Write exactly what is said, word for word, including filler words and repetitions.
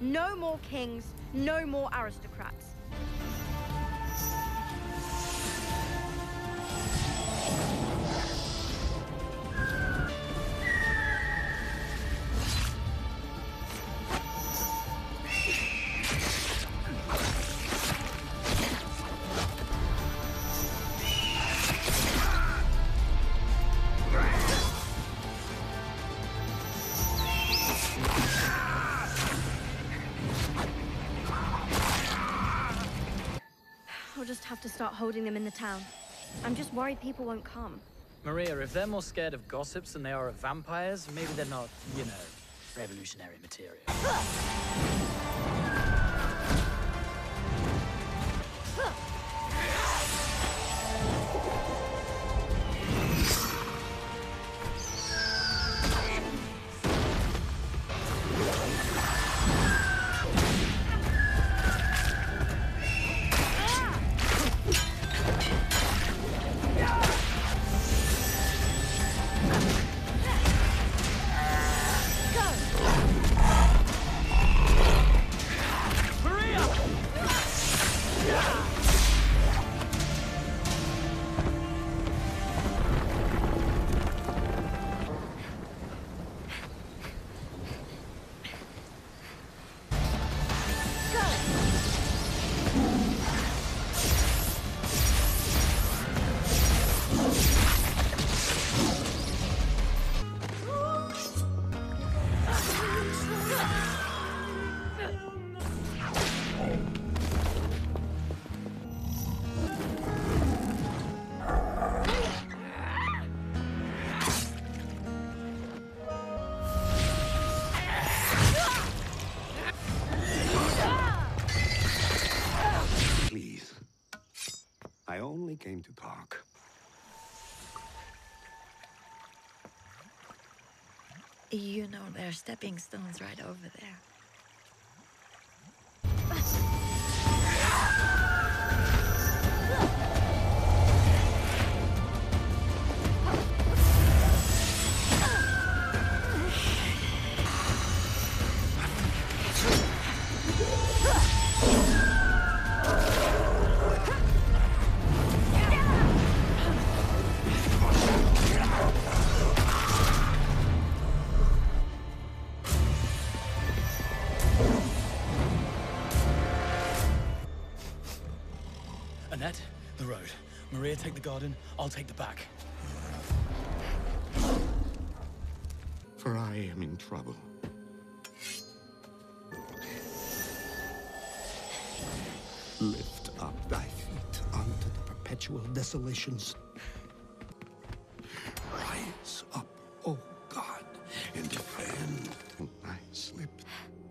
No more kings, no more aristocrats. I'll just have to start holding them in the town. I'm just worried people won't come. Maria, if they're more scared of gossips than they are of vampires, maybe they're not, you know, revolutionary material. I only came to talk. You know, there are stepping stones right over there. Annette, the road. Maria, take the garden. I'll take the back. For I am in trouble. Lift up thy feet unto the perpetual desolations. Rise up, O God, and defend. I slipped.